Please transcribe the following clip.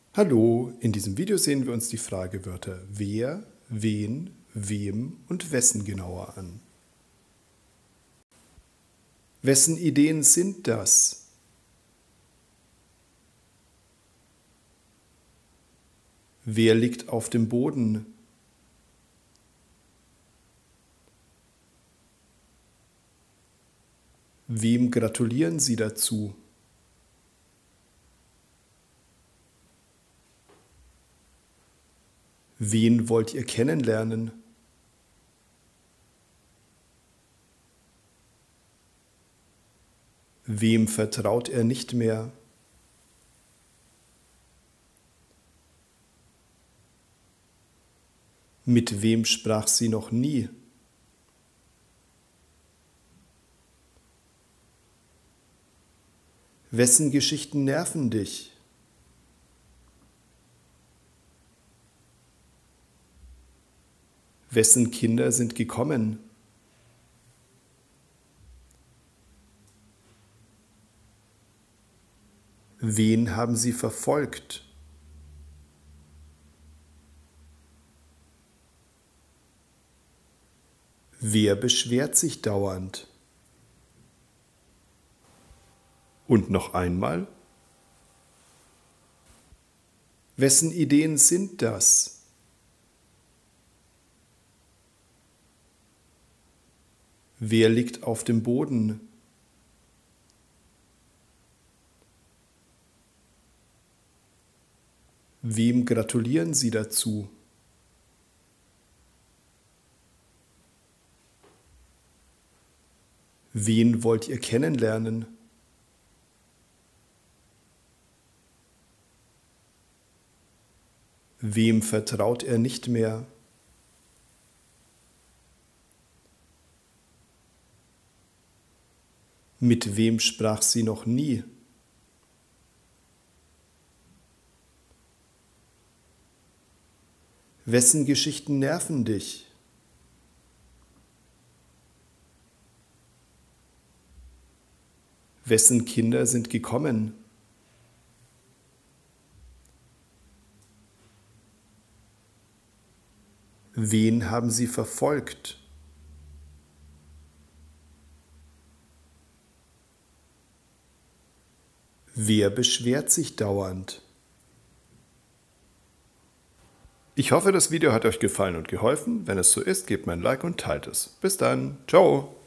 Hallo, in diesem Video sehen wir uns die Fragewörter wer, wen, wem und wessen genauer an. Wessen Ideen sind das? Wer liegt auf dem Boden? Wem gratulieren Sie dazu? Wen wollt ihr kennenlernen? Wem vertraut er nicht mehr? Mit wem sprach sie noch nie? Wessen Geschichten nerven dich? Wessen Kinder sind gekommen? Wen haben sie verfolgt? Wer beschwert sich dauernd? Und noch einmal. Wessen Ideen sind das? Wer liegt auf dem Boden? Wem gratulieren Sie dazu? Wen wollt ihr kennenlernen? Wem vertraut er nicht mehr? Mit wem sprach sie noch nie? Wessen Geschichten nerven dich? Wessen Kinder sind gekommen? Wen haben sie verfolgt? Wer beschwert sich dauernd? Ich hoffe, das Video hat euch gefallen und geholfen. Wenn es so ist, gebt mir ein Like und teilt es. Bis dann. Ciao.